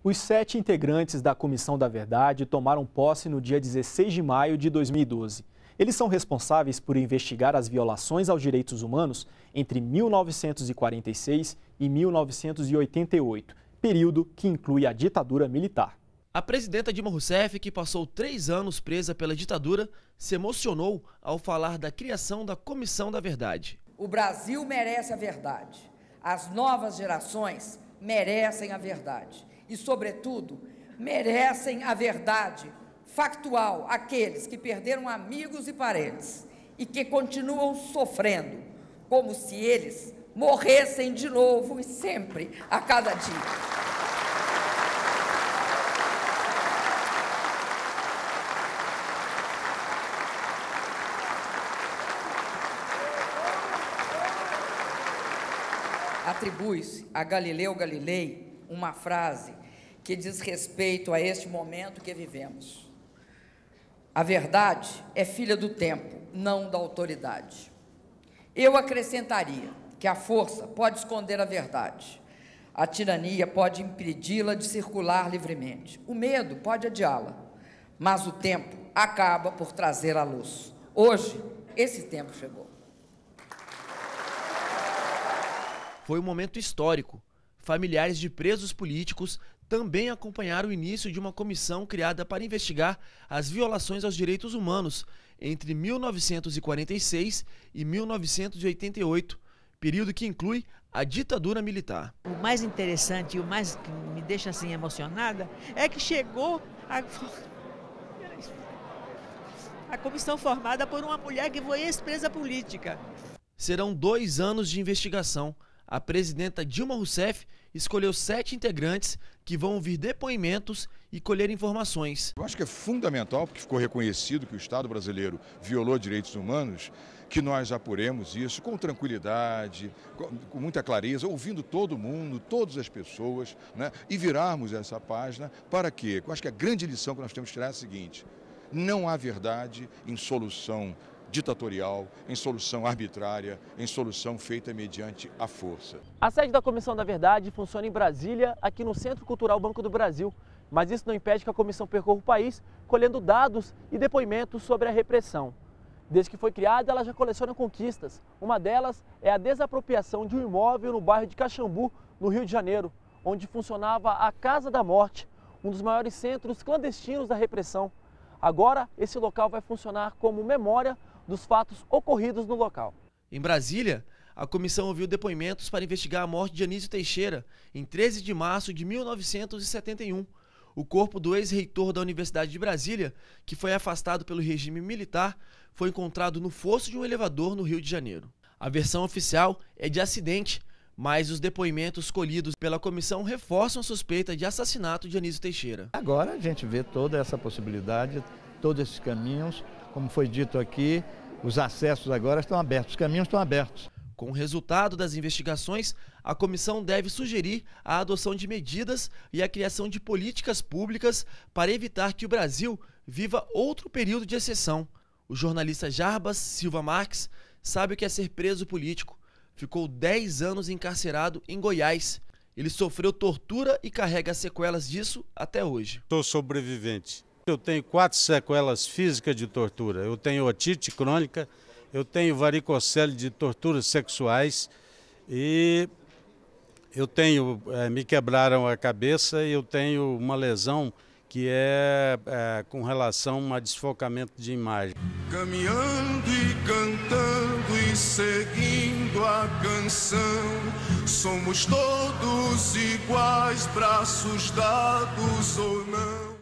Os 7 integrantes da Comissão da Verdade tomaram posse no dia 16 de maio de 2012. Eles são responsáveis por investigar as violações aos direitos humanos entre 1946 e 1988, período que inclui a ditadura militar. A presidenta Dilma Rousseff, que passou 3 anos presa pela ditadura, se emocionou ao falar da criação da Comissão da Verdade. O Brasil merece a verdade. As novas gerações merecem a verdade. E, sobretudo, merecem a verdade factual aqueles que perderam amigos e parentes e que continuam sofrendo, como se eles morressem de novo e sempre, a cada dia. Atribui-se a Galileu Galilei uma frase que diz respeito a este momento que vivemos. A verdade é filha do tempo, não da autoridade. Eu acrescentaria que a força pode esconder a verdade, a tirania pode impedi-la de circular livremente, o medo pode adiá-la, mas o tempo acaba por trazer a luz. Hoje, esse tempo chegou. Foi um momento histórico. Familiares de presos políticos também acompanharam o início de uma comissão criada para investigar as violações aos direitos humanos entre 1946 e 1988, período que inclui a ditadura militar. O mais interessante e o mais que me deixa assim emocionada é que chegou a comissão formada por uma mulher que foi ex-presa política. Serão 2 anos de investigação. A presidenta Dilma Rousseff escolheu 7 integrantes que vão ouvir depoimentos e colher informações. Eu acho que é fundamental, porque ficou reconhecido que o Estado brasileiro violou direitos humanos, que nós apuremos isso com tranquilidade, com muita clareza, ouvindo todo mundo, todas as pessoas, né, e virarmos essa página para quê? Eu acho que a grande lição que nós temos que tirar é a seguinte: não há verdade em solução ditatorial, em solução arbitrária, em solução feita mediante a força. A sede da Comissão da Verdade funciona em Brasília, aqui no Centro Cultural Banco do Brasil, mas isso não impede que a comissão percorra o país colhendo dados e depoimentos sobre a repressão. Desde que foi criada, ela já coleciona conquistas. Uma delas é a desapropriação de um imóvel no bairro de Caxambu, no Rio de Janeiro, onde funcionava a Casa da Morte, um dos maiores centros clandestinos da repressão. Agora, esse local vai funcionar como memória dos fatos ocorridos no local. Em Brasília, a comissão ouviu depoimentos para investigar a morte de Anísio Teixeira, em 13 de março de 1971. O corpo do ex-reitor da Universidade de Brasília, que foi afastado pelo regime militar, foi encontrado no fosso de um elevador no Rio de Janeiro. A versão oficial é de acidente, mas os depoimentos colhidos pela comissão reforçam a suspeita de assassinato de Anísio Teixeira. Agora a gente vê toda essa possibilidade, todos esses caminhos. Como foi dito aqui, os acessos agora estão abertos, os caminhos estão abertos. Com o resultado das investigações, a comissão deve sugerir a adoção de medidas e a criação de políticas públicas para evitar que o Brasil viva outro período de exceção. O jornalista Jarbas Silva Marques sabe o que é ser preso político. Ficou 10 anos encarcerado em Goiás. Ele sofreu tortura e carrega as sequelas disso até hoje. Sou sobrevivente. Eu tenho 4 sequelas físicas de tortura. Eu tenho otite crônica, eu tenho varicocele de torturas sexuais e eu tenho, me quebraram a cabeça e eu tenho uma lesão que é com relação a desfocamento de imagem. Caminhando e cantando e seguindo a canção, somos todos iguais, braços dados ou não.